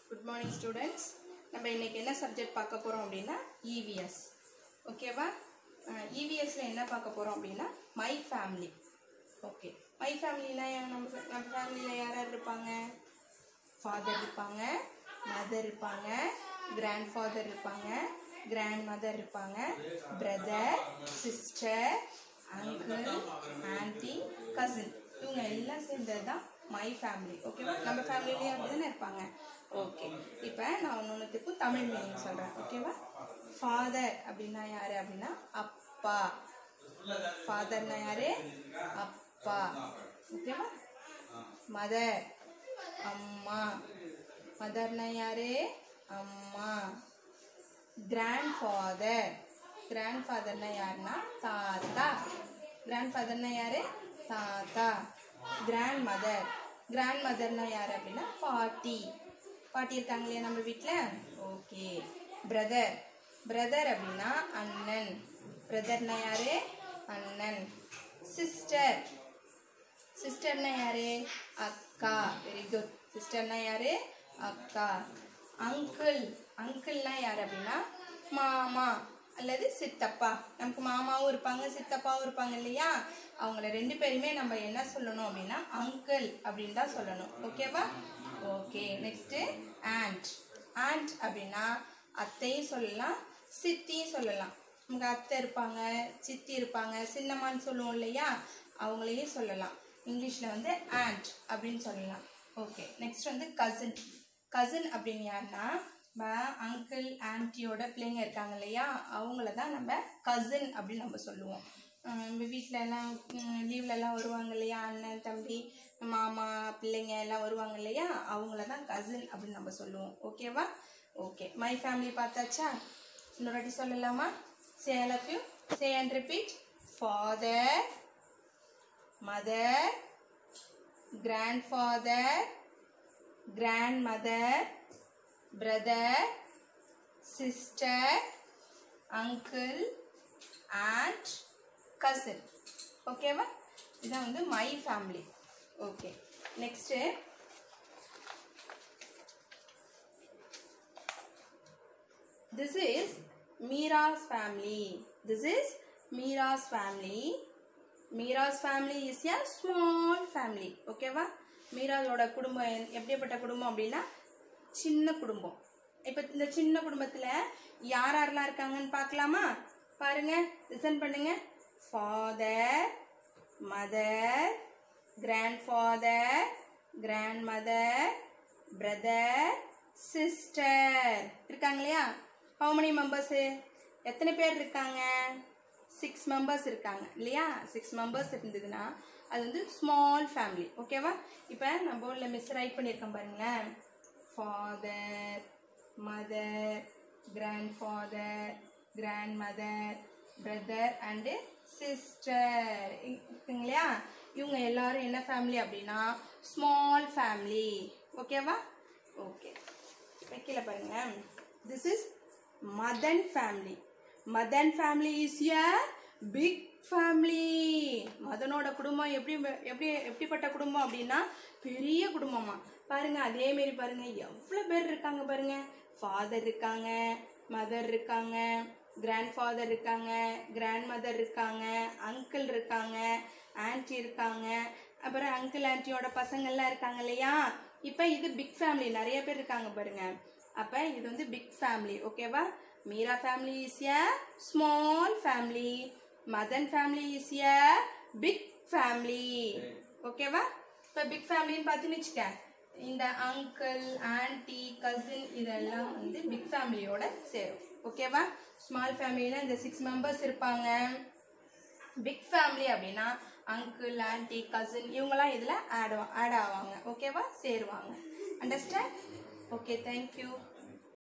Good morning students. நம்ம இன்னைக்கு என்ன சப்ஜெக்ட் பார்க்க போறோம் அப்படினா EVS. ஓகேவா? EVSல என்ன பார்க்க போறோம் அப்படினா my family. ஓகே. my familyனா நம்ம ஃபேமிலில யார் இருப்பாங்க? father இருப்பாங்க, mother இருப்பாங்க, grandfather இருப்பாங்க, grandmother இருப்பாங்க, brother, sister, uncle, auntie, cousin. இவங்க எல்லாம் சேர்ந்தது தான் my family. ஓகேவா? நம்ம ஃபேமிலிலயே அப்படிதானே இருப்பாங்க. ஓகே. இப்போ நான் ஒன்னொன்னுக்கு தமிழ் மீனிங் சொல்றேன். ஓகேவா? ஃபாதர் அப்படினா யாரு அப்படினா அப்பா. ஃபாதர்னா யாரு? அப்பா. ஓகேவா? மதர் அம்மா. மதர்னா யாரு? அம்மா. கிராண்ட்ஃபாதர். கிராண்ட்ஃபாதர்னா யாருன்னா தாத்தா. கிராண்ட்ஃபாதர்னா யாரு? தாத்தா. கிராண்ட்மதர். கிராண்ட்மதர்னா யாரு அப்படின்னா பாட்டி. பாட்டி இருக்காங்க இல்லையா நம்ம வீட்டில்? ஓகே. பிரதர். பிரதர் அப்படின்னா அண்ணன். பிரதர்னா யாரு? அண்ணன். சிஸ்டர். சிஸ்டர்னா யாரு? அக்கா. Very good. சிஸ்டர்னா யாரு? அக்கா. அங்கிள். அங்கிள்னா யாரு அப்படின்னா மாமா அல்லது சித்தப்பா. நமக்கு மாமாவும் இருப்பாங்க சித்தப்பாவும் இருப்பாங்க இல்லையா? அவங்கள ரெண்டு பேருமே நம்ம என்ன சொல்லணும் அப்படின்னா அங்கிள் அப்படின்னு தான் சொல்லணும். ஓகேவா? ஓகே. Next and. ஆண்ட் அப்படின்னா அத்தையும் சொல்லலாம் சித்தியும் சொல்லலாம். நமக்கு அத்தை இருப்பாங்க சித்தி இருப்பாங்க சின்னம்மான்னு சொல்லுவோம் இல்லையா? அவங்களையும் சொல்லலாம். இங்கிலீஷில் வந்து ஆண்ட் அப்படின்னு சொல்லலாம். ஓகே. நெக்ஸ்ட் வந்து கசின். கசின் அப்படின்னு யாருன்னா அங்கிள் ஆன்ட்டியோட பிள்ளைங்க இருக்காங்க இல்லையா? அவங்கள தான் நம்ம கசின் அப்படின்னு நம்ம சொல்லுவோம். நம்ம வீட்டில் எல்லாம் லீவ்லலாம் வருவாங்க இல்லையா? அண்ணன் தம்பி மாமா பிள்ளைங்க எல்லாம் வருவாங்க இல்லையா? அவங்கள தான் கசின் அப்படின்னு நம்ம சொல்லுவோம். ஓகேவா? ஓகே. மை ஃபேமிலி பார்த்தாச்சா? இன்னொரு வாட்டி சொல்லலாமா? Say I love you. Say and repeat. Father, mother, grandfather, grandmother, brother, sister, uncle, aunt, cousin. ஓகேவா? இதான் வந்து my family. Okay. Next this is Meera's family. This is Meera's family. Meera's family is a small family. ஓகேவா? மீராவோட குடும்பம் எப்படிப்பட்ட குடும்பம் அப்படின்னா சின்ன குடும்பம். இப்போ இந்த சின்ன குடும்பத்தில் யார் யாரெல்லாம் இருக்காங்கன்னு பார்க்கலாமா? பாருங்க, லிசன் பண்ணுங்க. Father, mother, grandfather, grandmother, brother, sister இருக்காங்க இல்லையா? How many members? எத்தனை பேர் இருக்காங்க? 6 மெம்பர்ஸ் இருக்காங்க இல்லையா? 6 மெம்பர்ஸ் இருந்ததுன்னா அது வந்து ஸ்மால் ஃபேமிலி. ஓகேவா? இப்போ நம்ம போர்டில் மிஸ் ரைட் பண்ணியிருக்கோம் பாருங்களேன். Father, mother, grandfather, grandmother, brother and sister இருக்குங்க இல்லையா? இவங்க எல்லாரும் என்ன ஃபேமிலி அப்படின்னா ஸ்மால் ஃபேமிலி. ஓகேவா? ஓகே. வைக்கல பாருங்க. This is Madan family. Madan family is a big family. மதனோட குடும்பம் எப்படிப்பட்ட குடும்பம் அப்படின்னா பெரிய குடும்பமா. பாருங்க, அதே மாரி பாருங்க எவ்வளோ பேர் இருக்காங்க பாருங்க. ஃபாதர் இருக்காங்க, மதர் இருக்காங்க, கிராண்ட்ஃபாதர் இருக்காங்க, கிராண்ட்மதர் இருக்காங்க, அங்கிள் இருக்காங்க, ஆன்ட்டி இருக்காங்க, அப்புறம் அங்கிள் ஆன்ட்டியோட பசங்கள்லாம் இருக்காங்க இல்லையா? இப்போ இது பிக் ஃபேமிலி, நிறைய பேர் இருக்காங்க பாருங்க. அப்போ இது வந்து பிக் ஃபேமிலி. ஓகேவா? Meera family is a small family. Madan family is a big family. ஓகேவா? இப்போ பிக் ஃபேமிலின்னு பார்த்துன்னு வச்சுக்க, இந்த அங்கிள் ஆன்ட்டி கசின் இதெல்லாம் வந்து பிக் ஃபேமிலியோட சேரும். ஓகேவா? ஸ்மால் ஃபேமிலியில் இந்த 6 மெம்பர்ஸ் இருப்பாங்க. பிக் ஃபேமிலி அப்படின்னா அங்கிள் ஆன்ட்டி கசின் இவங்கெல்லாம் இதில் ஆட் ஆவாங்க. ஓகேவா? சேருவாங்க. அண்டர்ஸ்டாண்ட்? ஓகே. தேங்க்யூ.